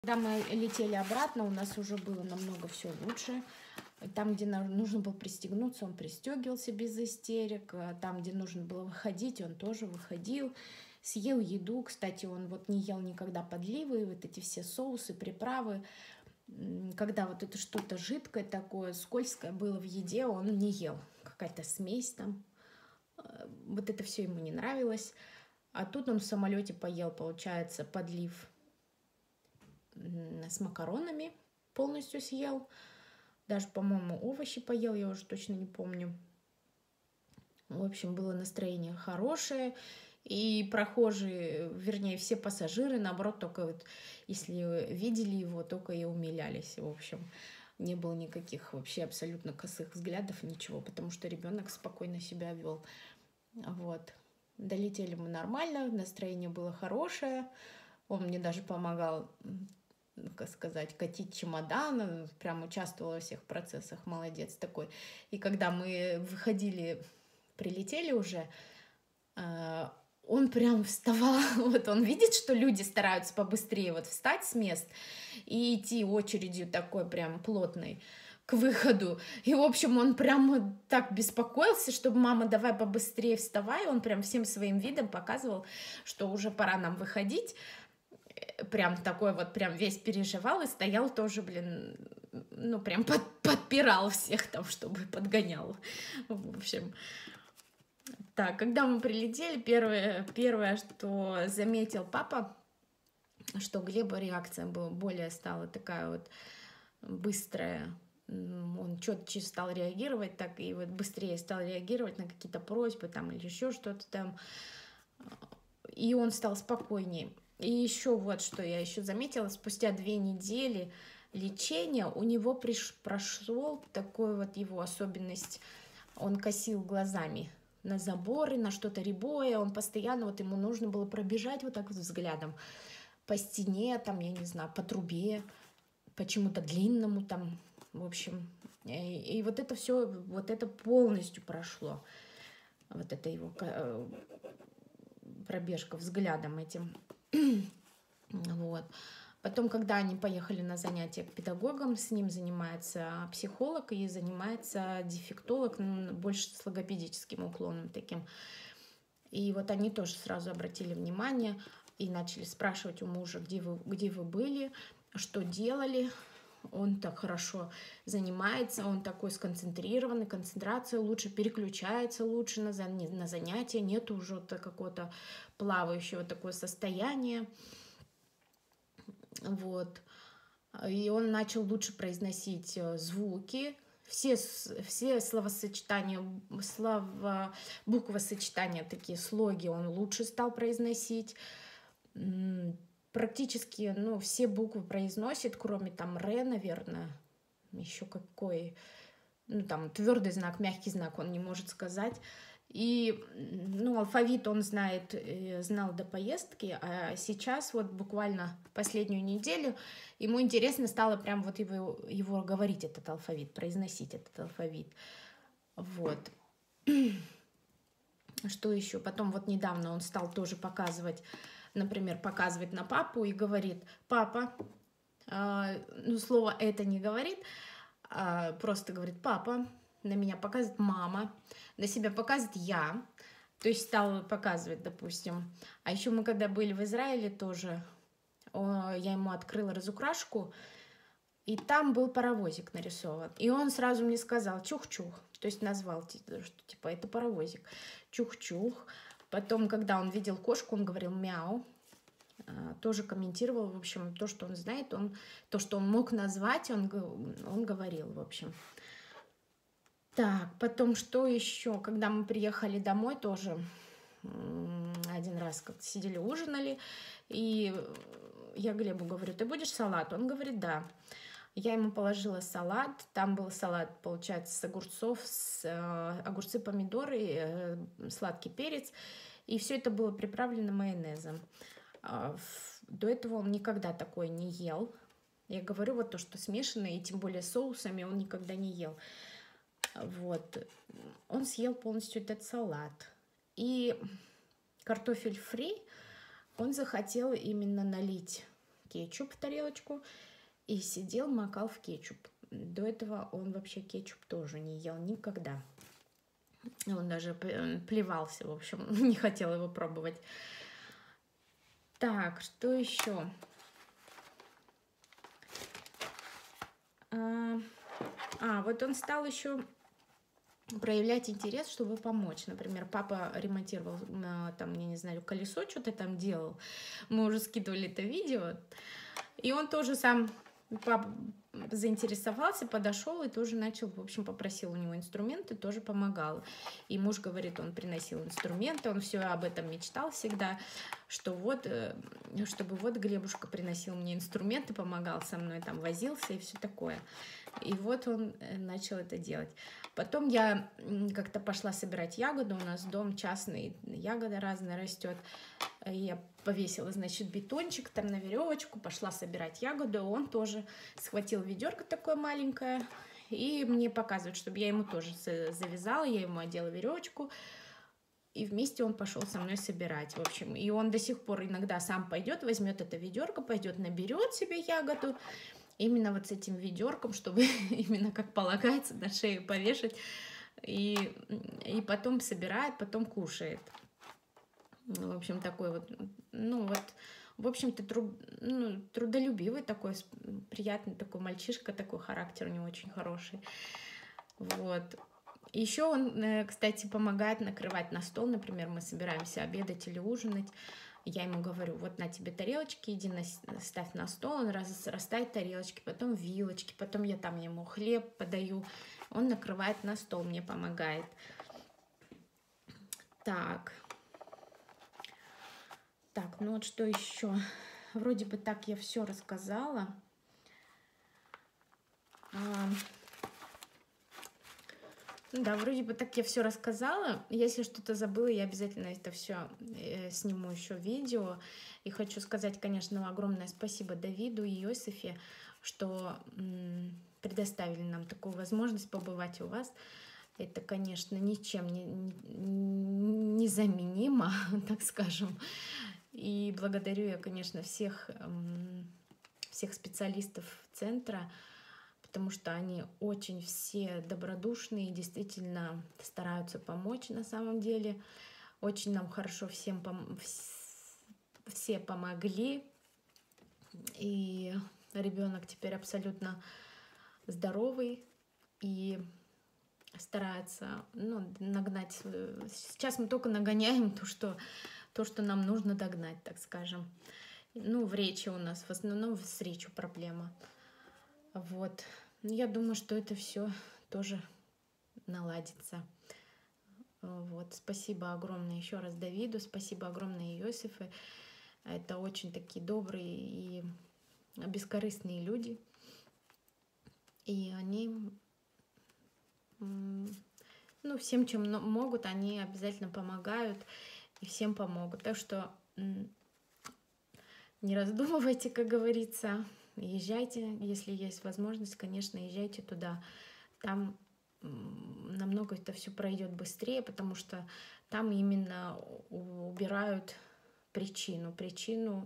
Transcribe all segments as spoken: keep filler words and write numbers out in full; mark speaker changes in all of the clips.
Speaker 1: Когда мы летели обратно, у нас уже было намного все лучше. Там, где нужно было пристегнуться, он пристегивался без истерик. Там, где нужно было выходить, он тоже выходил. Съел еду. Кстати, он вот не ел никогда подливы, вот эти все соусы, приправы. Когда вот это что-то жидкое такое, скользкое было в еде, он не ел. Какая-то смесь там. Вот это все ему не нравилось. А тут он в самолете поел, получается, подлив с макаронами, полностью съел. Даже, по-моему, овощи поел, я уже точно не помню. В общем, было настроение хорошее. И прохожие, вернее, все пассажиры, наоборот, только вот, если видели его, только и умилялись. В общем, не было никаких вообще абсолютно косых взглядов, ничего, потому что ребенок спокойно себя вел. Вот. Долетели мы нормально, настроение было хорошее. Он мне даже помогал, как сказать, катить чемодан, прям участвовал во всех процессах, молодец такой. И когда мы выходили, прилетели уже, он прям вставал, вот он видит, что люди стараются побыстрее вот встать с мест и идти очередью такой прям плотной к выходу. И, в общем, он прям так беспокоился, чтобы мама, давай побыстрее вставай. Он прям всем своим видом показывал, что уже пора нам выходить. Прям такой вот, прям весь переживал и стоял тоже, блин, ну, прям под, подпирал всех там, чтобы подгонял. В общем, так, когда мы прилетели, первое, первое, что заметил папа, что Глеба реакция была более стала такая вот быстрая. Он четче стал реагировать, так и вот быстрее стал реагировать на какие-то просьбы там или еще что-то там. И он стал спокойнее. И еще вот, что я еще заметила, спустя две недели лечения у него приш, прошел такой вот его особенность. Он косил глазами на заборы, на что-то рябое. Он постоянно, вот ему нужно было пробежать вот так вот взглядом по стене, там, я не знаю, по трубе, почему-то длинному там, в общем. И, и вот это все, вот это полностью прошло. Вот это его пробежка взглядом этим. Вот. Потом, когда они поехали на занятия к педагогам, с ним занимается психолог и занимается дефектолог, ну, больше с логопедическим уклоном таким. И вот они тоже сразу обратили внимание и начали спрашивать у мужа, где вы, где вы были, что делали. Он так хорошо занимается, он такой сконцентрированный, концентрация лучше, переключается лучше на, на занятия, нет уже какого-то плавающего такого состояния. Вот. И он начал лучше произносить звуки, все, все словосочетания, слова, буквосочетания, такие слоги он лучше стал произносить. Практически, ну, все буквы произносит, кроме там «р», наверное, еще какой, ну, там, твердый знак, мягкий знак он не может сказать. И, ну, алфавит он знает, знал до поездки, а сейчас вот буквально последнюю неделю ему интересно стало прям вот его, его говорить этот алфавит, произносить этот алфавит. Вот. Что еще? Потом вот недавно он стал тоже показывать, например, показывать на папу и говорит: папа, э, ну, слово это не говорит, а просто говорит папа, на меня показывает мама, на себя показывает я, то есть стал показывать, допустим. А еще мы когда были в Израиле тоже, о, я ему открыла разукрашку, и там был паровозик нарисован. И он сразу мне сказал чух-чух, то есть назвал, что типа это паровозик, чух-чух. Потом, когда он видел кошку, он говорил мяу. Тоже комментировал, в общем, то, что он знает, он, то, что он мог назвать, он, он говорил, в общем. Так, потом что еще? Когда мы приехали домой, тоже один раз как-то сидели, ужинали, и я Глебу говорю: ты будешь салат? Он говорит: да. Я ему положила салат, там был салат, получается, с огурцов, с э, огурцы, помидоры, э, сладкий перец, и все это было приправлено майонезом. Э, до этого он никогда такое не ел. Я говорю, вот то, что смешанное, и тем более соусами, он никогда не ел. Вот. Он съел полностью этот салат. И картофель фри он захотел именно налить кетчуп в тарелочку и сидел, макал в кетчуп. До этого он вообще кетчуп тоже не ел никогда. Он даже плевался, в общем, не хотел его пробовать. Так, что еще? А, а, вот он стал еще проявлять интерес, чтобы помочь. Например, папа ремонтировал, там, я не знаю, колесо, что-то там делал. Мы уже скидывали это видео. И он тоже сам, папа заинтересовался, подошел и тоже начал, в общем, попросил у него инструменты, тоже помогал. И муж говорит, он приносил инструменты, он все об этом мечтал всегда, что вот, чтобы вот Глебушка приносил мне инструменты, помогал со мной, там, возился и все такое. И вот он начал это делать. Потом я как-то пошла собирать ягоду, у нас дом частный, ягода разная растет. Я повесила, значит, бетончик там на веревочку, пошла собирать ягоду, он тоже схватил ведерко такое маленькое и мне показывает, чтобы я ему тоже завязала, я ему одела веревочку, и вместе он пошел со мной собирать, в общем. И он до сих пор иногда сам пойдет, возьмет это ведерко, пойдет, наберет себе ягоду, именно вот с этим ведерком, чтобы именно как полагается на шею повешать, и, и потом собирает, потом кушает. В общем, такой вот, ну вот, в общем-то, труд, ну, трудолюбивый такой, приятный такой мальчишка, такой характер у него очень хороший. Вот. Еще он, кстати, помогает накрывать на стол, например, мы собираемся обедать или ужинать. Я ему говорю, вот на тебе тарелочки, иди на, ставь на стол, он раз, расставит тарелочки, потом вилочки, потом я там ему хлеб подаю, он накрывает на стол, мне помогает. Так. Так, ну вот что еще? Вроде бы так я все рассказала. А, да, вроде бы так я все рассказала. Если что-то забыла, я обязательно это все э, сниму еще видео. И хочу сказать, конечно, огромное спасибо Давиду и Иосифе, что м, предоставили нам такую возможность побывать у вас. Это, конечно, ничем не, не, незаменимо, так скажем. И благодарю я, конечно, всех, всех специалистов центра, потому что они очень все добродушные и действительно стараются помочь на самом деле. Очень нам хорошо всем пом- все помогли. И ребенок теперь абсолютно здоровый и старается, ну, нагнать. Сейчас мы только нагоняем то, что то, что нам нужно догнать, так скажем. Ну, в речи у нас, в основном с речью проблема. Вот. Я думаю, что это все тоже наладится. Вот. Спасибо огромное еще раз Давиду, спасибо огромное Иосифу. Это очень такие добрые и бескорыстные люди. И они, ну, всем, чем могут, они обязательно помогают. И всем помогут. Так что не раздумывайте, как говорится. Езжайте, если есть возможность, конечно, езжайте туда. Там намного это все пройдет быстрее, потому что там именно убирают причину. Причину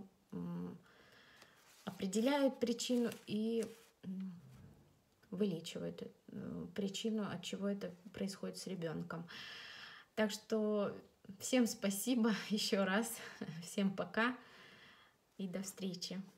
Speaker 1: определяют причину и вылечивают причину, от чего это происходит с ребенком. Так что всем спасибо еще раз, всем пока и до встречи.